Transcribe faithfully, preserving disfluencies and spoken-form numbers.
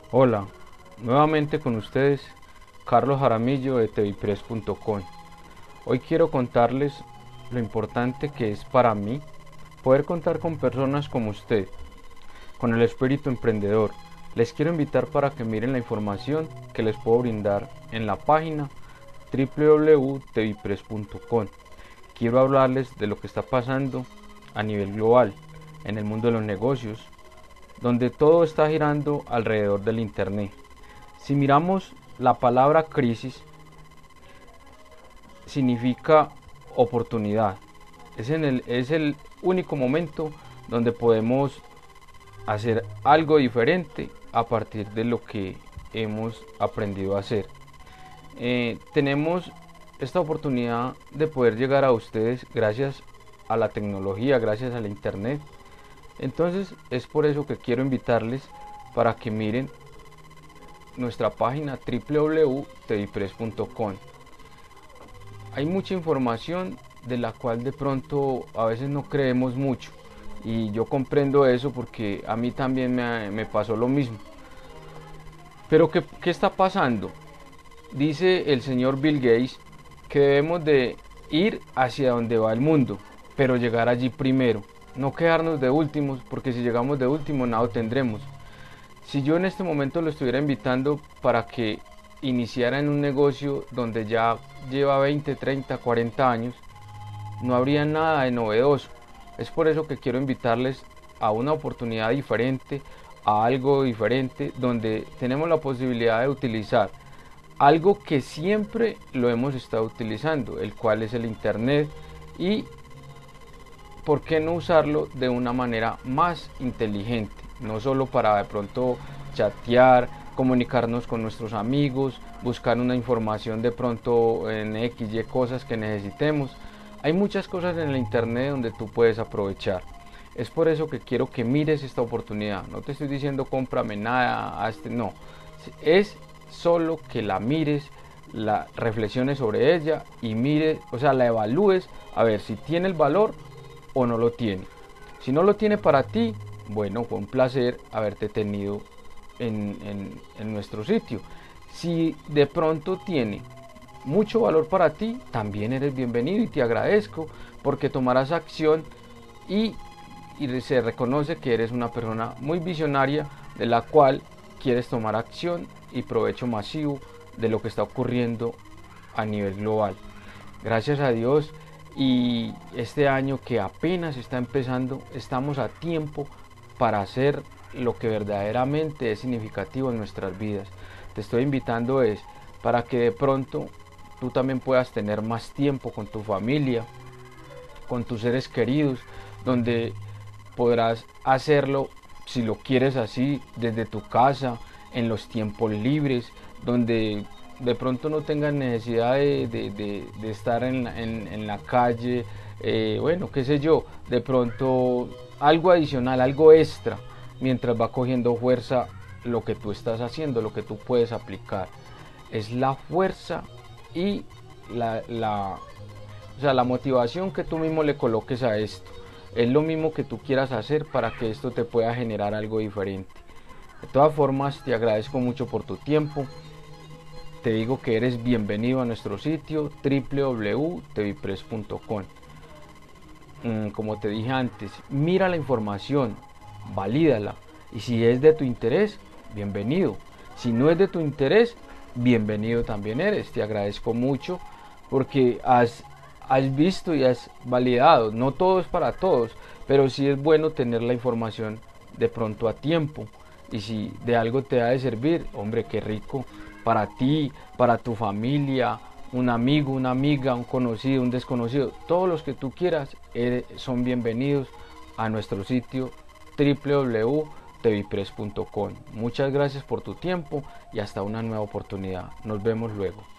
Hola, nuevamente con ustedes, Carlos Jaramillo de tvpress punto com. Hoy quiero contarles lo importante que es para mí poder contar con personas como usted, con el espíritu emprendedor. Les quiero invitar para que miren la información que les puedo brindar en la página w w w punto tvpress punto com. Quiero hablarles de lo que está pasando a nivel global en el mundo de los negocios, donde todo está girando alrededor del Internet. Si miramos la palabra crisis, significa oportunidad. Es, en el, es el único momento donde podemos hacer algo diferente a partir de lo que hemos aprendido a hacer. Eh, tenemos esta oportunidad de poder llegar a ustedes gracias a la tecnología, gracias al internet. Entonces es por eso que quiero invitarles para que miren nuestra página w w w punto tvpress punto com. Hay mucha información de la cual de pronto a veces no creemos mucho, y yo comprendo eso porque a mí también me, me pasó lo mismo. Pero ¿qué, ¿qué está pasando? Dice el señor Bill Gates que debemos de ir hacia donde va el mundo, pero llegar allí primero, no quedarnos de últimos, porque si llegamos de último nada tendremos. Si yo en este momento lo estuviera invitando para que iniciara en un negocio donde ya lleva veinte, treinta, cuarenta años, no habría nada de novedoso. Es por eso que quiero invitarles a una oportunidad diferente, a algo diferente, donde tenemos la posibilidad de utilizar algo que siempre lo hemos estado utilizando, el cual es el internet, y por qué no usarlo de una manera más inteligente, no solo para de pronto chatear, comunicarnos con nuestros amigos, buscar una información de pronto en X y cosas que necesitemos. Hay muchas cosas en el internet donde tú puedes aprovechar. Es por eso que quiero que mires esta oportunidad. No te estoy diciendo cómprame nada, hazte, no. Es solo que la mires, la reflexiones sobre ella y mires, o sea, la evalúes a ver si tiene el valor o no lo tiene. Si no lo tiene para ti, bueno, fue un placer haberte tenido en, en, en nuestro sitio. Si de pronto tiene mucho valor para ti, también eres bienvenido y te agradezco porque tomarás acción y, y se reconoce que eres una persona muy visionaria, de la cual quieres tomar acción y provecho masivo de lo que está ocurriendo a nivel global. Gracias a Dios, y este año que apenas está empezando, estamos a tiempo para hacer lo que verdaderamente es significativo en nuestras vidas. Te estoy invitando es para que de pronto tú también puedas tener más tiempo con tu familia, con tus seres queridos, donde podrás hacerlo, si lo quieres así, desde tu casa, en los tiempos libres, donde de pronto no tengas necesidad de, de, de, de estar en, en, en la calle, eh, bueno, qué sé yo, de pronto algo adicional, algo extra, mientras va cogiendo fuerza lo que tú estás haciendo, lo que tú puedes aplicar. Es la fuerza y la, la, o sea, la motivación que tú mismo le coloques a esto. Es lo mismo que tú quieras hacer para que esto te pueda generar algo diferente. De todas formas, te agradezco mucho por tu tiempo. Te digo que eres bienvenido a nuestro sitio w w w punto tvpress punto com. Como te dije antes, mira la información, valídala, y si es de tu interés, bienvenido. Si no es de tu interés, bienvenido también eres. Te agradezco mucho porque has, has visto y has validado. No todo es para todos, pero sí es bueno tener la información de pronto a tiempo. Y si de algo te ha de servir, hombre, qué rico, para ti, para tu familia, un amigo, una amiga, un conocido, un desconocido, todos los que tú quieras eh, son bienvenidos a nuestro sitio w w w punto tvpress punto com. Muchas gracias por tu tiempo y hasta una nueva oportunidad. Nos vemos luego.